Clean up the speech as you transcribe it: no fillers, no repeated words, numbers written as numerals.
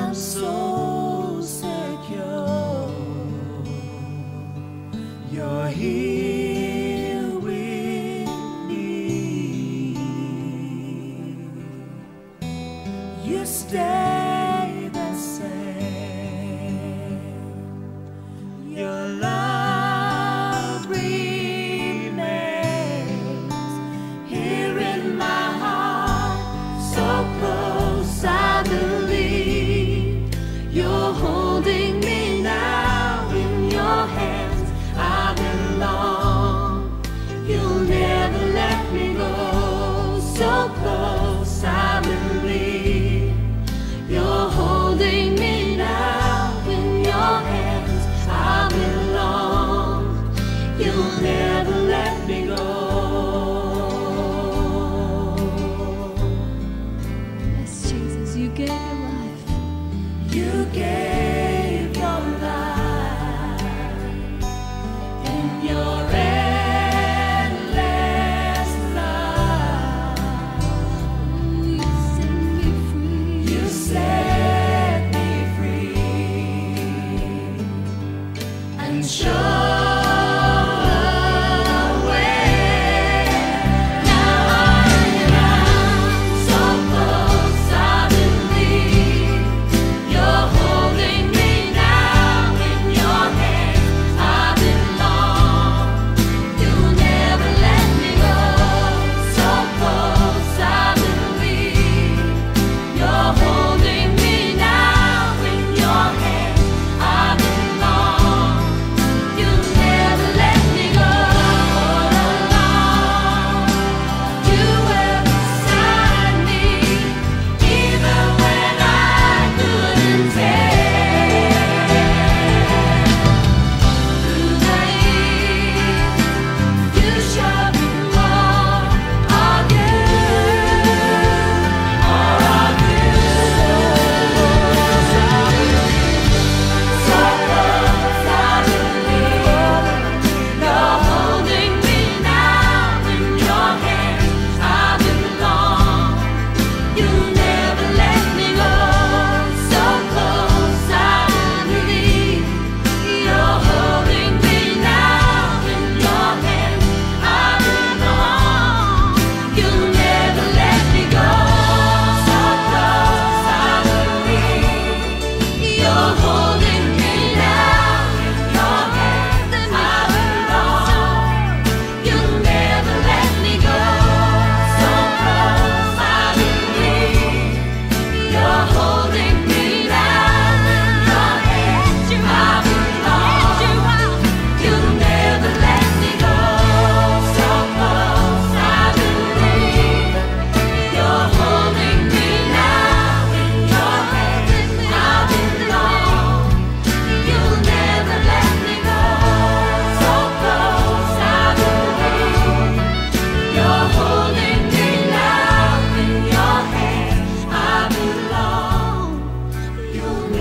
so secure. You're here with me. You stay the same. Your love remains here in my heart, so close I believe. You're holding me now in your hands. I belong. You'll never let me go. So close I believe. You're holding me now in your hands. I belong. You'll never let me go. Yes, Jesus, you gave your life. You gave your life in your endless love. You set me free. You set me free and showed a way. Now I am so close, I believe. You're holding me now in your hands. I belong. You'll never let me go. So close, I believe. You're holding me now in your hands. I belong. You'll never let me go. All along, you were beside me, even when I couldn't take. Through the years, you showed me more of you, more of you. So close, I believe. You're holding me now in your hands. I belong. You'll never let me go. So close, I believe. You're holding me now in your hands. I belong. You'll never let me go. So close, I believe. You're holding me now in your hands. I belong. You'll never let me go. So close, I believe. You're holding me now in your hands. I belong. You'll never let me go. So close, I believe. You're holding me now in your hands. I belong. You'll never let me go. So close, I believe. You're holding me now in your hands. I belong. You'll